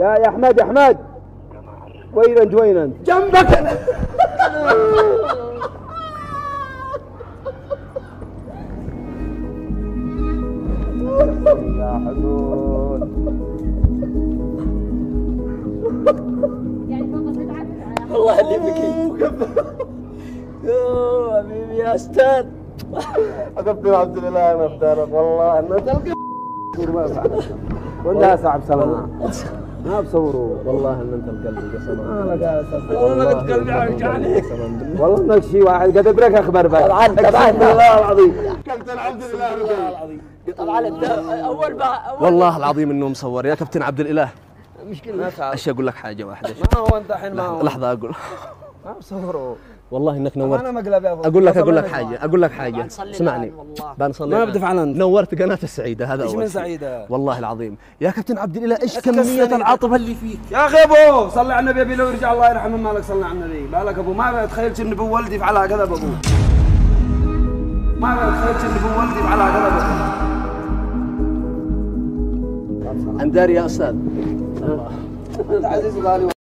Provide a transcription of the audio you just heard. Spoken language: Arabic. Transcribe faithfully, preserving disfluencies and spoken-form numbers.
يا يا احمد يا احمد، وين انت وين انت؟ جنبك انا. يا حدود والله اللي بكي. يوه حبيبي يا استاذ. كابتن عبد الاله انا اختارك والله انه تلقى وانت صعب سلامة ما بصوروا والله ان انت القلب قسما والله قد قلبي عوجعني. والله انك شيء واحد قد ابرك اخبر بك. طبعا طبعا والله العظيم كابتن عبد الاله العظيم. طبعا انت اول ما أول والله العظيم انه مصور يا كابتن عبد الاله. مشكلة ايش اقول لك حاجه واحده. ما هو انت الحين ما هو لحظه اقول ما بصوروا والله انك نورت. انا مقلب يا اقول لك اقول لك حاجه اقول لك حاجه بنصلي اسمعني الآن والله. بنصلي ما الآن. بدفع عنك. نورت قناه السعيده هذا ايش اول من شيء. سعيده والله العظيم يا كابتن عبد الاله ايش أسكت كميه السنة. العاطفه اللي فيك. يا اخي ابو صلي على النبي ابي لو يرجع الله يرحمه مالك صلي على النبي مالك ابو ما تخيلت ان ابو ولدي يفعلها كذا ابو ما تخيلت ان ابو ولدي يفعلها كذا ابو اندار يا استاذ. انت عزيز غالي